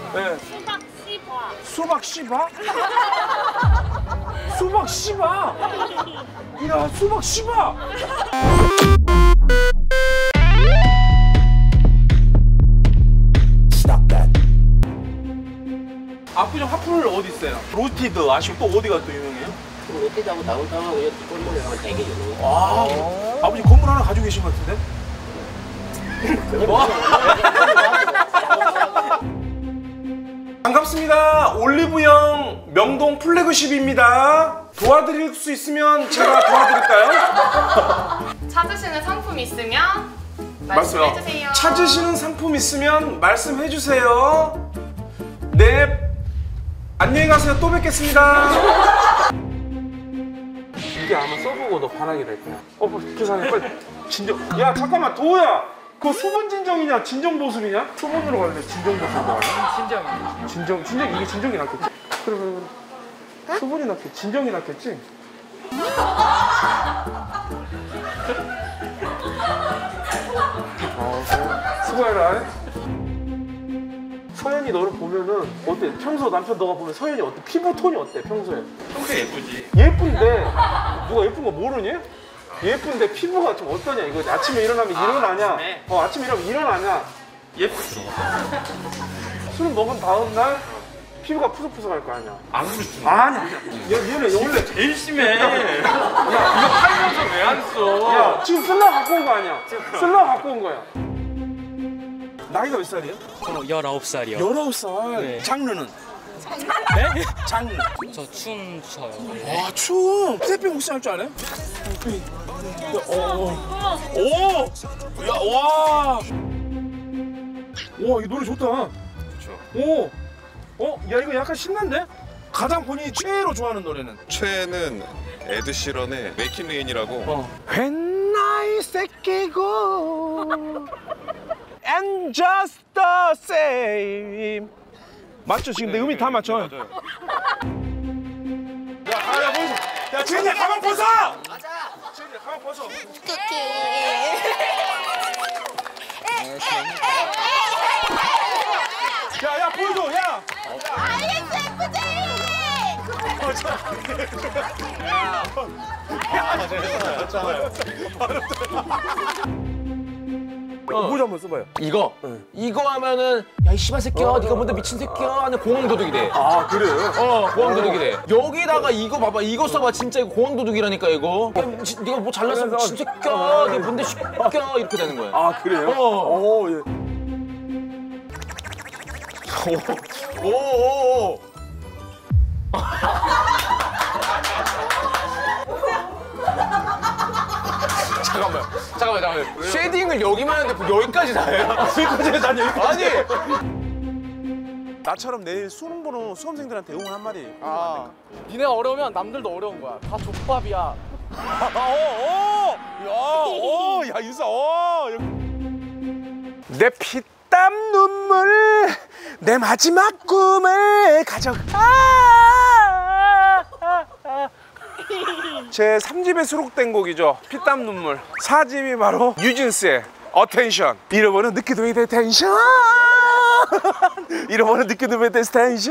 네. 수박 씨바? 수박 씨바? 야, 수박 씨바! 압구정 하프를 어디 있어요? 로티드 아시고 또 어디가 또 유명해요? 로티드하고 다운타운하고 여기 건물하고 되게 유명해요. 아, 아버지 건물 하나 가지고 계신 것 같은데? 반갑습니다. 올리브영 명동 플래그십입니다. 도와드릴 수 있으면 제가 도와드릴까요? 찾으시는 상품 있으면 맞아요. 말씀해주세요. 찾으시는 상품 있으면 말씀해주세요. 네. 안녕히 가세요. 또 뵙겠습니다. 이게 아마 써보고 너 반하게 될 거야. 계산해 빨리. 진정. 야 잠깐만 도우야. 그거 수분 진정이냐 진정 보습이냐? 수분으로 갈래? 진정 보습으로 갈래? 진정 이게 진정이 낫겠지? 그래. 수분이 낫겠지? 진정이 낫겠지? 수고해라. 서연이 너를 보면은 어때? 평소 남편 너가 보면 서연이 어때? 피부 톤이 어때? 평소에 예쁘지. 예쁜데 누가 예쁜 거 모르니? 예쁜데 피부가 좀 어떠냐? 이거 아침에 일어나면 일어나냐? 아침에 일어나면 일어나냐? 예쁘지. 술 먹은 다음 날 피부가 푸석푸석할 거 아니야? 안 그렇지. 아니야. 얘네 원래 제일 심해. 야, 이거 팔면서 왜 안 써? 야 지금 쓸라 갖고 온 거 아니야? 쓸라 갖고 온 거야. 나이가 몇 살이에요? 저 19살이요. 19살. 네. 장르는? 네? 장르. 저 춤 춰요. 와, 춤! 스태핑 혹시 할 줄 알아요? 오! 야, 와! 와, 이 노래 좋다. 그렇죠. 오! 야, 이거 약간 신난데? 가장 본인이 최애로 좋아하는 노래는? 최애는 에드 시런의 메이킹 레인이라고. When I 새끼고 And just the same. 맞죠? 지금 내 음이 다 맞죠? 맞아요. 야, 보이소. 야, 지은이야, 가방 벗어! 맞아. 지은이야, 가방 벗어. 야, 보여줘, 야! 모자 한번 써봐요. 이거 하면은 야 이 씨발 새끼야 네가 뭔데 미친 새끼야 하는 공황도둑이 돼. 아, 그래요? 공황도둑이 돼. 여기다가 이거 봐봐 이거 써봐 진짜 이거 공황도둑이라니까 이거. 네가 뭐 잘났어 미친 새끼야 네가 뭔데 새끼야 이렇게 되는 거야. 아, 그래요? 오, 예. 오. 잠깐만. 쉐딩을 여기만 하는데 여기까지 다 해요? 난 여기까지. 아니. 나처럼 내일 수능 보는 수험생들한테 응원 한마디. 니네가 어려우면 남들도 어려운 거야. 다 족밥이야. 야, 유사, 내 피땀 눈물, 내 마지막 꿈을 가져가. 제 3집에 수록된 곡이죠. 피땀 눈물. 4집이 바로 뉴진스의 어텐션. 잃어버린 느끼도록 될 텐션. 잃어버린 느끼도록 될 텐션.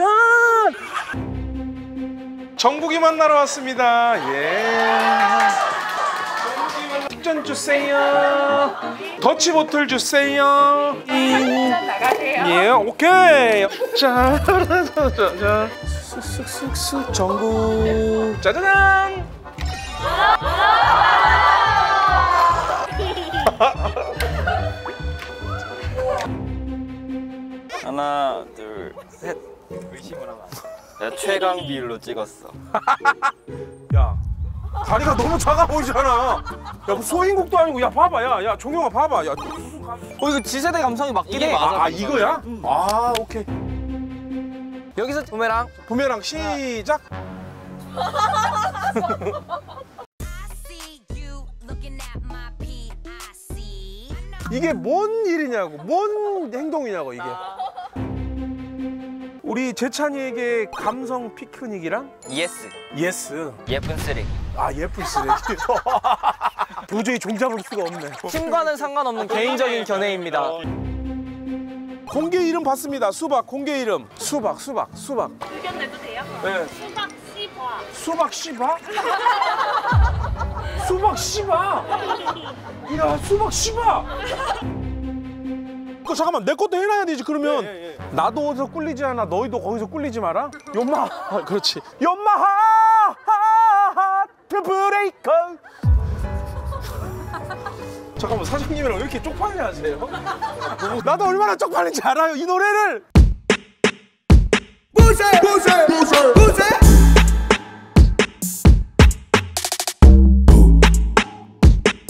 정국이 만나러 왔습니다. 예. 특전 주세요. 더치보틀 주세요. 나가세요. 예, 오케이. 자, 쓱쓱쓱쓱 정국. 짜자잔. 하나, 둘, 셋. 의심을 하면 안 돼. 내가 최강 비율로 찍었어. 야, 다리가 너무 작아 보이잖아. 야, 그 소인국도 아니고. 야, 봐봐. 야, 종영아 봐봐. 야, 이거 지세대 감성이 맞긴 해. 이거야? 아, 오케이. 여기서 부메랑. 부메랑 시작. 이게 뭔 일이냐고, 뭔 행동이냐고 이게. 우리 재찬이에게 감성 피크닉이랑 예스. 예스. 예쁜 쓰레기. 아, 예쁜 쓰레기. 도저히 종잡을 수가 없네. 팀과는 상관없는 개인적인 견해입니다. 공개 이름 봤습니다. 수박 공개 이름. 수박. 의견 내도 돼요? 네. 수박 씹어. 수박 씨바? 야, 수박 씨바! 잠깐만, 내 것도 해놔야 되지, 그러면. 나도 어디서 꿀리지 않아, 너희도 거기서 꿀리지 마라? 연마! 그렇지. 연마하! 하트 브레이커! 잠깐만, 사장님이랑 왜 이렇게 쪽팔려 하세요? 나도 얼마나 쪽팔린지 알아요, 이 노래를! 부세!